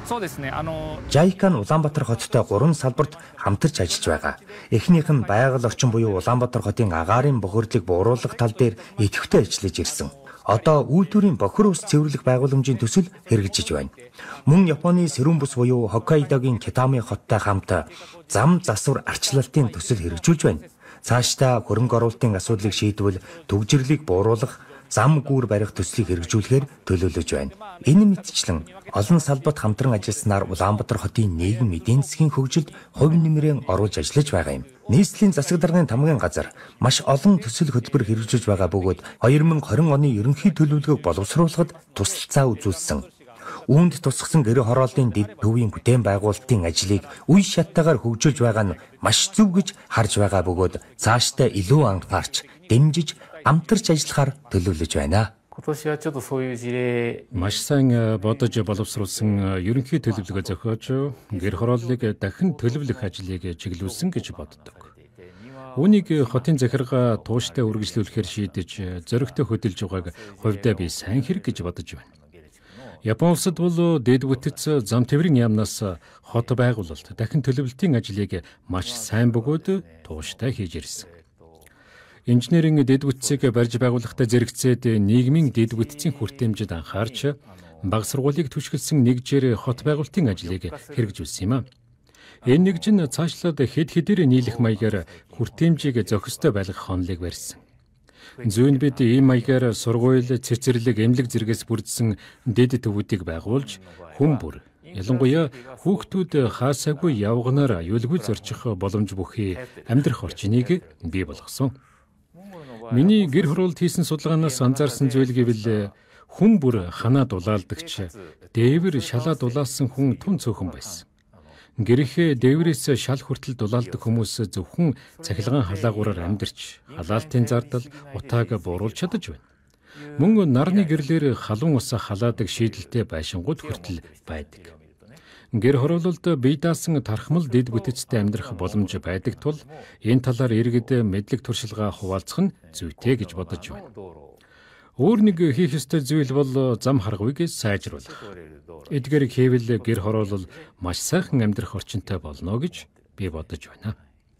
JICA нь Улаанбаатар хоттой 3 салбарт хамтарч ажиллаж байгаа. Эхнийх нь байгаль орчин буюу Улаанбаатар хотын агаарын бохирдлыг бууруулах тал дээр идэвхтэй ажиллаж ирсэн. Одоо үйлдвэрийн бохир ус цэвэрлэх байгууламжийн төсөл хэрэгжиж байна. Мөн Японы Сэрүүн бүс буюу Хоккайдогийн Китами хоттой хамт зам засвар арчлалтын төсөл хэрэгжүүлж байна. Цаашдаа хөрөнгө оруулалтын асуудлыг шийдвэл түгжирлийг бууруулах, зам гүүр барих төслийг хэрэгжүүлэхээр төлөвлөж байна. Энэ мэтчлэн олон салбарт хамтран ажилласнаар Улаанбаатар хотын нийгэм эдийн засгийн хөгжилд хувь нэмрээ оруулж ажиллаж байгаа юм. Нийслэлийн засаг даргын тамгын газар маш олон төсөл хөтөлбөр хэрэгжүүлж байгаа бөгөөд 2020 оны ерөнхий төлөвлөгөөг боловсруулахад тусалцаа үзүүлсэн. Үүнд тусгасан гэр хорооллын дэд төвийн бүтээн байгуулалтын ажлыг үе шаттайгаар хөгжүүлж байгаа нь маш зөв гэж харж байгаа бөгөөд цаашдаа илүү анхаарч дэмжиж амтарч ажиллахаар төлөвлөж байна. Маш сайн бодож боловсруулсан ерөнхий төлөвлөгөө зохиож гэр хорооллыг дахин төлөвлөх ажлыг чиглүүлсэн гэж боддог. Үүнийг хотын захиргаа тууштай үргэлжлүүлэхээр шийдэж зөрөгтэй хөдөлж байгааг хувьдаа би сайн хэрэг гэж бодож байна. Япон улсад бол дэд бүтэц зам тээврийн яамнаас хот байгуулалт дахин төлөвлөлтийн ажлыг маш сайн бөгөөд тууштай хийж ирсэн. Инженерийн дэд бүтцийг барьж байгуулахдаа зэрэгцээд нийгмийн дэд бүтцийн хүртээмжид анхаарч баг сургуулийг түшгэлсэн нэгжээр хот байгуулалтын ажлыг хэрэгжүүлсэн юм а. Энэ нэгж нь цаашлаад хэд хэдээр нийлэх маягаар хүртээмжийг зохистой байлгах хонолыг барьсан. Зүүн бид ийм маягаар сургууль, цэцэрлэг, эмнэлэг зэрэгс бүрдсэн дэд төвүүдийг байгуулж хүн бүр ялангуяа хүүхдүүд хаасаагүй явганаар аюулгүй зорчих боломж бүхий амьдрах орчныг бий болгосон. Миний гэр хороолт хийсэн судалгаанаас анзаарсан зүйл гэвэл хүн бүр ханаа дулаалдагч, дээвэр шалаа дулаалсан хүн тун цөөхөн байсан. Гэрхээ дээврээс шал хүртэл дулаалдаг хүмүүс зөвхөн цахилгаан халаагуураар амьдарч, халаалтын зардал, утааг бууруулж чадаж байна. Мөн нарны гэрлэр халуун усаа халаадаг шийдэлтэй байшингууд хүртэл байдаг. Гэр хороололд бие даасан тархмал дэд бүтэцтэй амьдрах боломж байдаг тул энэ талаар иргэд мэдлэг туршилгаа хуваалцах нь зүйтэй гэж бодож байна. Өөр нэг хийх ёстой зүйл бол зам харгавыг сайжруулах. Эдгээрийг хийвэл гэр хороолол маш сайхан амьдрах орчинтой болно гэж би бодож байна.